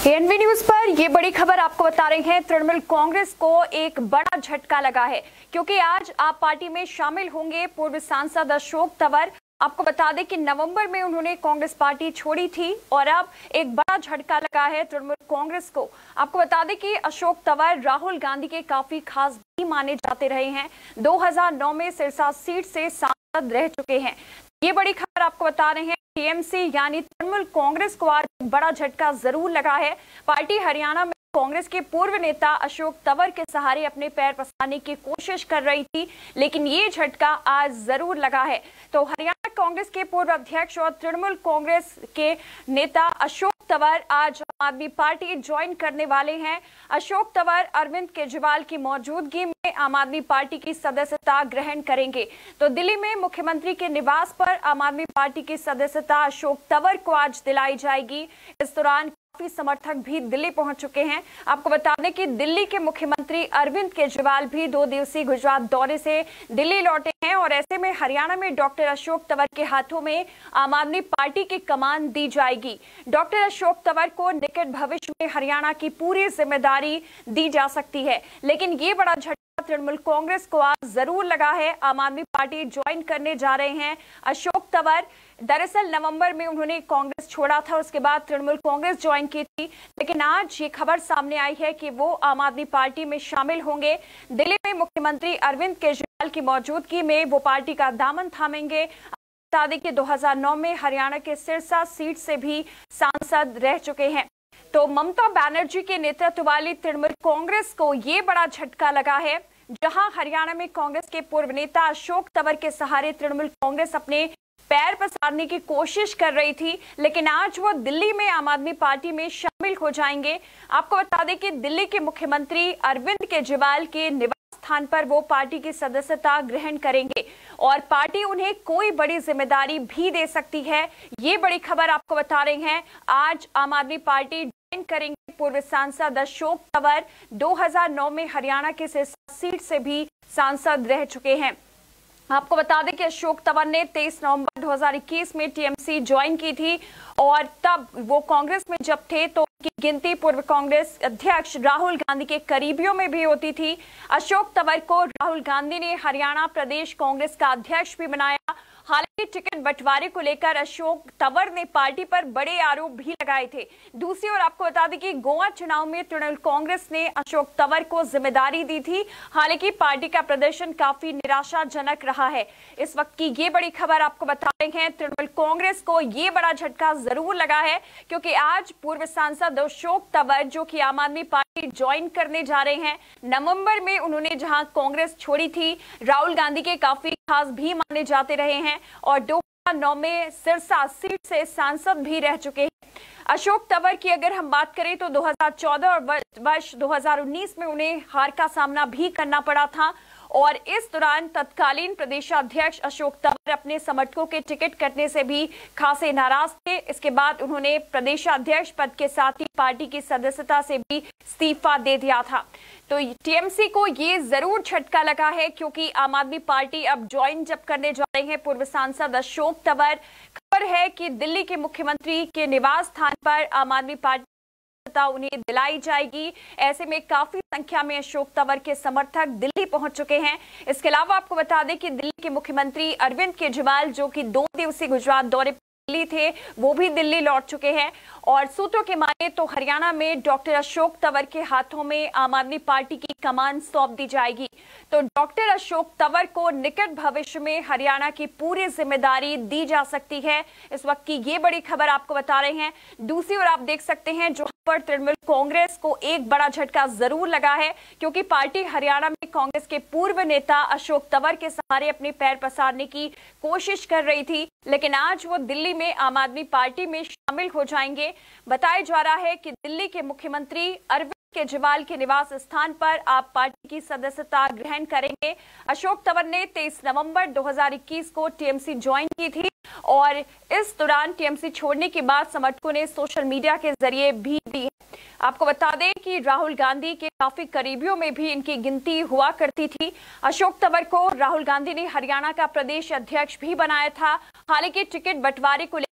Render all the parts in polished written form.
ANB news पर ये बड़ी खबर आपको बता रहे हैं। तृणमूल कांग्रेस को एक बड़ा झटका लगा है क्योंकि आज आप पार्टी में शामिल होंगे पूर्व सांसद अशोक तंवर। आपको बता दें कि नवंबर में उन्होंने कांग्रेस पार्टी छोड़ी थी और अब एक बड़ा झटका लगा है तृणमूल कांग्रेस को। आपको बता दें कि अशोक तंवर राहुल गांधी के काफी खास भी माने जाते रहे हैं। 2009 में सिरसा सीट से सांसद रह चुके हैं। ये बड़ी खबर आपको बता रहे हैं। टीएमसी यानी तृणमूल कांग्रेस को आज बड़ा झटका जरूर लगा है। पार्टी हरियाणा में कांग्रेस के पूर्व नेता अशोक तंवर के सहारे अपने पैर पसारने की कोशिश कर रही थी, लेकिन ये झटका आज जरूर लगा है। तो हरियाणा कांग्रेस के पूर्व अध्यक्ष और तृणमूल कांग्रेस के नेता अशोक तंवर आज आम आदमी पार्टी ज्वाइन करने वाले हैं। अशोक तंवर अरविंद केजरीवाल की मौजूदगी में आम आदमी पार्टी की सदस्यता ग्रहण करेंगे। तो दिल्ली में मुख्यमंत्री के निवास पर आम आदमी पार्टी की सदस्यता अशोक तंवर को आज दिलाई जाएगी। इस दौरान काफी समर्थक भी दिल्ली पहुंच चुके हैं। आपको बता दें कि दिल्ली के मुख्यमंत्री अरविंद केजरीवाल भी 2 दिवसीय गुजरात दौरे से दिल्ली लौटे हैं और ऐसे में हरियाणा में डॉक्टर अशोक तंवर के हाथों में आम आदमी पार्टी की कमान दी जाएगी। डॉक्टर अशोक तंवर को निकट भविष्य में हरियाणा की पूरी जिम्मेदारी दी जा सकती है, लेकिन ये बड़ा झटका तृणमूल कांग्रेस को आज जरूर लगा है। आम आदमी पार्टी ज्वाइन करने जा रहे हैं अशोक तंवर। दरअसल नवंबर में उन्होंने कांग्रेस छोड़ा था, उसके बाद तृणमूल कांग्रेस ज्वाइन की थी, लेकिन आज ये खबर सामने आई है कि वो आम आदमी पार्टी में शामिल होंगे। दिल्ली में मुख्यमंत्री अरविंद केजरीवाल की मौजूदगी में वो पार्टी का दामन थामेंगे। बता दें कि 2009 में हरियाणा के सिरसा सीट से भी सांसद रह चुके हैं। तो ममता बनर्जी के नेतृत्व वाली तृणमूल कांग्रेस को ये बड़ा झटका लगा है। जहां हरियाणा में कांग्रेस के पूर्व नेता अशोक तंवर के सहारे तृणमूल कांग्रेस अपने पैर पसारने की कोशिश कर रही थी, लेकिन आज वो दिल्ली में आम आदमी पार्टी में शामिल हो जाएंगे। आपको बता दें कि दिल्ली के मुख्यमंत्री अरविंद केजरीवाल के निवास स्थान पर वो पार्टी की सदस्यता ग्रहण करेंगे और पार्टी उन्हें कोई बड़ी जिम्मेदारी भी दे सकती है। ये बड़ी खबर आपको बता रहे हैं। आज आम आदमी पार्टी ज्वाइन करेंगे पूर्व सांसद अशोक तंवर। 2009 में हरियाणा के सिरसा सीट से भी सांसद रह चुके हैं। आपको बता दें कि अशोक तंवर ने 23 नवंबर 2021 में टीएमसी ज्वाइन की थी और तब वो कांग्रेस में जब थे तो उनकी गिनती पूर्व कांग्रेस अध्यक्ष राहुल गांधी के करीबियों में भी होती थी। अशोक तंवर को राहुल गांधी ने हरियाणा प्रदेश कांग्रेस का अध्यक्ष भी बनाया। हालांकि टिकट बंटवारे को लेकर अशोक तंवर ने पार्टी पर बड़े आरोप भी लगाए थे। दूसरी ओर आपको बता दें कि गोवा चुनाव में तृणमूल कांग्रेस ने अशोक तंवर को जिम्मेदारी दी थी। हालांकि पार्टी का प्रदर्शन काफी निराशाजनक रहा है। इस वक्त की ये बड़ी खबर आपको बता रहे हैं। तृणमूल कांग्रेस को ये बड़ा झटका जरूर लगा है क्योंकि आज पूर्व सांसद अशोक तंवर जो कि आम आदमी पार्टी ज्वाइन करने जा रहे हैं। नवंबर में उन्होंने जहां कांग्रेस छोड़ी थी, राहुल गांधी के काफी खास भी माने जाते रहे हैं और 2009 में सिरसा सीट से सांसद भी रह चुके हैं। अशोक तंवर की अगर हम बात करें तो 2014 और वर्ष 2019 में उन्हें हार का सामना भी करना पड़ा था और इस दौरान तत्कालीन प्रदेशाध्यक्ष अशोक तंवर अपने समर्थकों के टिकट कटने से भी खासे नाराज थे। इसके बाद उन्होंने प्रदेशाध्यक्ष पद के साथ ही पार्टी की सदस्यता से भी इस्तीफा दे दिया था। तो टीएमसी को ये जरूर झटका लगा है क्योंकि आम आदमी पार्टी अब ज्वाइन जब करने जा रहे हैं पूर्व सांसद अशोक तंवर। खबर है कि दिल्ली के मुख्यमंत्री के निवास स्थान पर आम आदमी पार्टी उन्हें दिलाई जाएगी। ऐसे में काफी संख्या में अशोक तंवर के समर्थक दिल्ली पहुंच चुके हैं। इसके अलावा आपको बता दें कि दिल्ली के मुख्यमंत्री अरविंद केजरीवाल जो कि 2 दिवसीय गुजरात दौरे दिल्ली थे, वो भी दिल्ली लौट चुके हैं और सूत्रों के माने तो हरियाणा में डॉक्टर अशोक तंवर के हाथों में आम आदमी पार्टी की कमान सौंप दी जाएगी। तो डॉक्टर अशोक तंवर को निकट भविष्य में हरियाणा की पूरी जिम्मेदारी दी जा सकती है। इस वक्त की ये बड़ी खबर आपको बता रहे हैं। दूसरी ओर आप देख सकते हैं जो पर तृणमूल कांग्रेस को एक बड़ा झटका जरूर लगा है क्योंकि पार्टी हरियाणा में कांग्रेस के पूर्व नेता अशोक तंवर के सहारे अपने पैर पसारने की कोशिश कर रही थी, लेकिन आज वो दिल्ली में आम आदमी पार्टी में शामिल हो जाएंगे। बताया जा रहा है कि दिल्ली के मुख्यमंत्री अरविंद केजरीवाल के निवास स्थान पर आप पार्टी की सदस्यता ग्रहण करेंगे। अशोक तंवर ने 23 नवंबर 2021 को टीएमसी ज्वाइन की थी और इस दौरान टीएमसी छोड़ने के बाद समर्थकों ने सोशल मीडिया के जरिए भी दी है। आपको बता दें कि राहुल गांधी के काफी करीबियों में भी इनकी गिनती हुआ करती थी। अशोक तंवर को राहुल गांधी ने हरियाणा का प्रदेश अध्यक्ष भी बनाया था। हालांकि टिकट बंटवारे को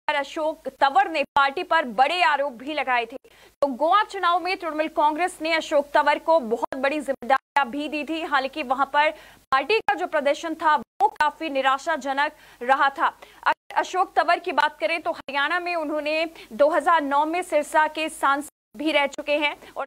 पर अशोक तंवर ने पार्टी पर बड़े आरोप भी लगाए थे। तो गोवा चुनाव में तृणमूल कांग्रेस ने अशोक तंवर को बहुत बड़ी जिम्मेदारियां भी दी थी। हालांकि वहां पर पार्टी का जो प्रदर्शन था वो काफी निराशाजनक रहा था। अशोक तंवर की बात करें तो हरियाणा में उन्होंने 2009 में सिरसा के सांसद भी रह चुके हैं और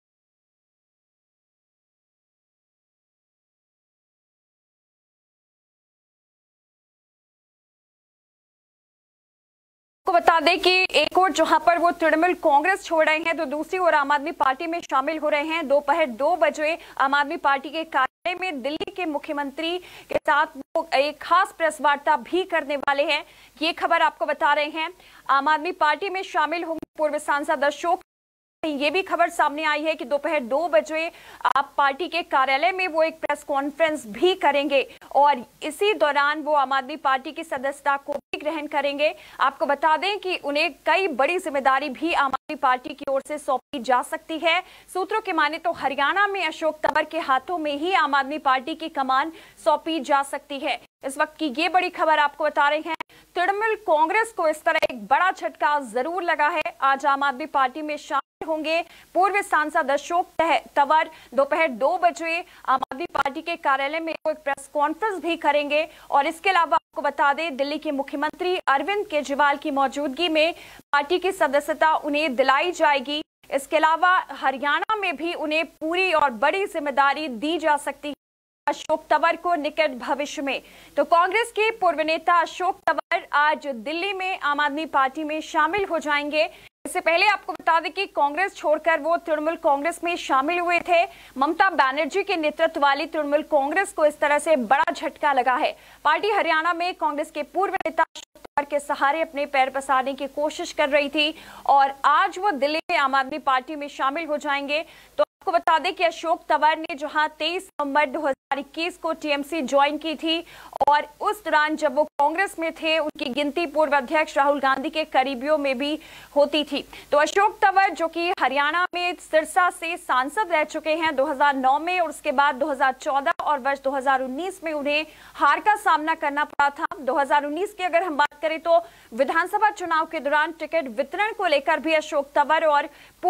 को बता दें कि एक और जहां पर वो तृणमूल कांग्रेस छोड़ रहे हैं तो दूसरी ओर आम आदमी पार्टी में शामिल हो रहे हैं। दोपहर 2 बजे आम आदमी पार्टी के कार्यालय में दिल्ली के मुख्यमंत्री के साथ वो एक खास प्रेस वार्ता भी करने वाले हैं। ये खबर आपको बता रहे हैं। आम आदमी पार्टी में शामिल होंगे पूर्व सांसद अशोक। ये भी खबर सामने आई है कि दोपहर 2 बजे आप पार्टी के कार्यालय में वो एक प्रेस कॉन्फ्रेंस भी करेंगे और इसी दौरान वो आम आदमी पार्टी की सदस्यता को भी ग्रहण करेंगे। आपको बता दें कि उन्हें कई बड़ी जिम्मेदारी भी आम आदमी पार्टी की ओर से सौंपी जा सकती है। सूत्रों की माने तो हरियाणा में अशोक तंवर के हाथों में ही आम आदमी पार्टी की कमान सौंपी जा सकती है। इस वक्त की ये बड़ी खबर आपको बता रहे हैं। तृणमूल कांग्रेस को इस तरह एक बड़ा झटका जरूर लगा है। आज आम आदमी पार्टी में शामिल होंगे पूर्व सांसद अशोक तंवर। दोपहर 2 बजे आम आदमी पार्टी के कार्यालय में एक प्रेस कॉन्फ्रेंस भी करेंगे और इसके अलावा आपको बता दें दिल्ली के मुख्यमंत्री अरविंद केजरीवाल की मौजूदगी में पार्टी की सदस्यता उन्हें दिलाई जाएगी। इसके अलावा हरियाणा में भी उन्हें पूरी और बड़ी जिम्मेदारी दी जा सकती है अशोक तंवर को निकट भविष्य में। तो कांग्रेस के पूर्व नेता अशोक तंवर आज दिल्ली में आम आदमी पार्टी में शामिल हो जाएंगे। इससे पहले आपको बता दें कि कांग्रेस छोड़कर वो तृणमूल कांग्रेस में शामिल हुए थे। ममता बनर्जी के नेतृत्व वाली तृणमूल कांग्रेस को इस तरह से बड़ा झटका लगा है। पार्टी हरियाणा में कांग्रेस के पूर्व नेता अशोक तंवर के सहारे अपने पैर पसारने की कोशिश कर रही थी और आज वो दिल्ली में आम आदमी पार्टी में शामिल हो जाएंगे। तो आपको बता दें कि अशोक तंवर ने जहां 23 नवंबर 2021 को टीएमसी ज्वाइन की थी और उस दौरान जब वो कांग्रेस में थे उनकी गिनती पूर्व अध्यक्ष राहुल गांधी के करीबियों में भी होती थी। तो अशोक तंवर जो कि हरियाणा में सिरसा से सांसद रह चुके हैं 2009 में और उसके बाद 2014 और वर्ष 2019 में उन्हें हार का सामना करना पड़ा था। 2019 की अगर हम बात करें तो विधानसभा चुनाव के दौरान टिकट वितरण को लेकर भी अशोक तंवर और